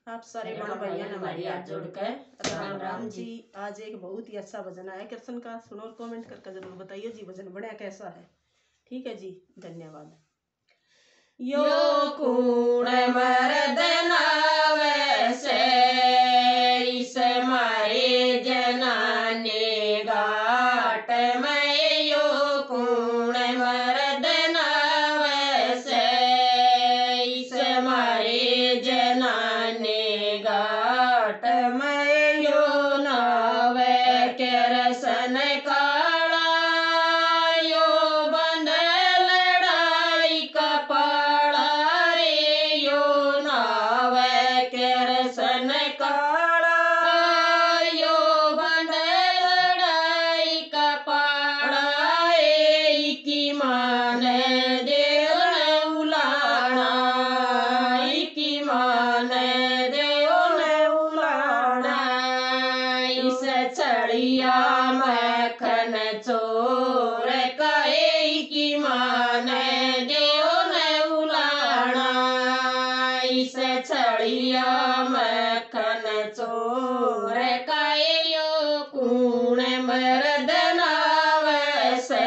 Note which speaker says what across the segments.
Speaker 1: आप सारे बहन भैया हमारी हाथ जोड़कर राम राम जी। आज एक बहुत ही अच्छा भजन आया कृष्ण का, सुनो और कमेंट करके जरूर बताइए जी भजन बढ़िया कैसा है। ठीक है जी, धन्यवाद। यो कूण मर्द नावैसे इस मारे जनाने घाट में, यो कूण मर्द नावैसे इस मारे जनाने घाट में, यो नावे केरसन काला यो बंद लड़ाई कपाड़ा रे, यो नावे केरसन काला यो बंद लड़ाई कपाड़ा रे, की मान देव न उलाना, की मान देव न उलाना, इस छड़िया मखन चोर कहे की मान देव न उलाना, इस छड़िया मखन चोर कहे यो कूण मर्द नावैसे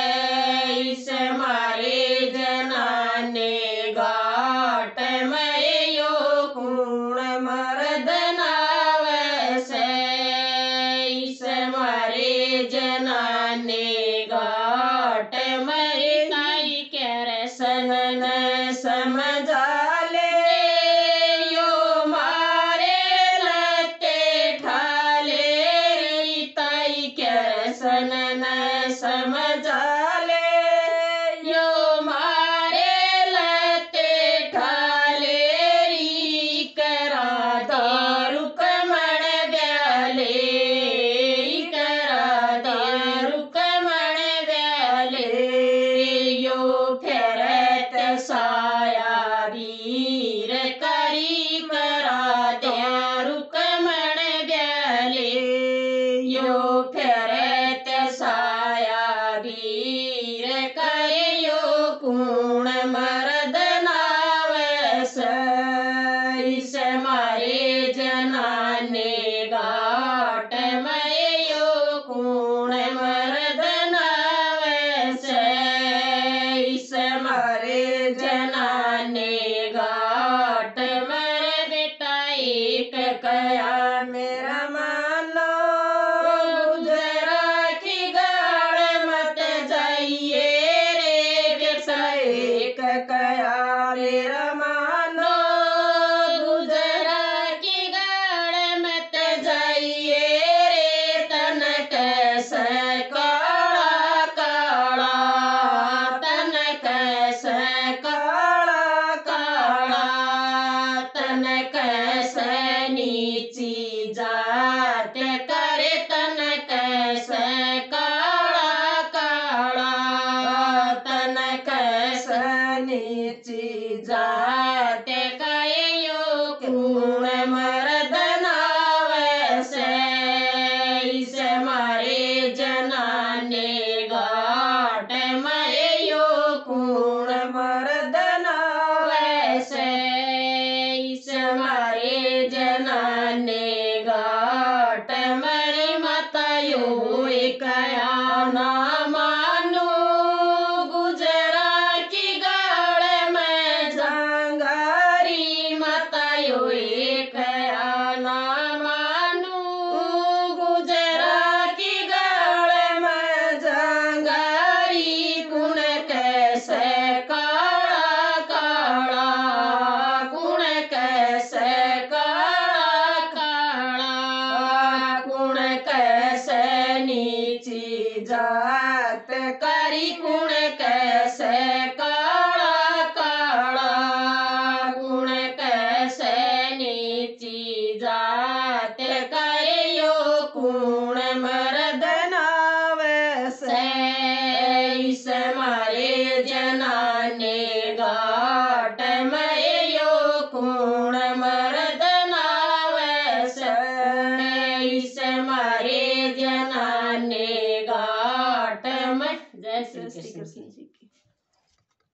Speaker 1: इस मारे जनाने घाट में, यो कूण मर्द नावैसे इस मारे जनाने घाट में, ताई केरसन न समझा ले यो मारे लते ठाले रे, ताई केरसन न समझा ले यो मारे लते ठाले री, करा दारू कमण ब्याले, करा दारू कमण ब्याले, यो फेरत साया वीर करी करा दारू कमण ब्याले, यो फेरत साया वीर करे यो कूण मर्द नावैसे इस मारे जनाने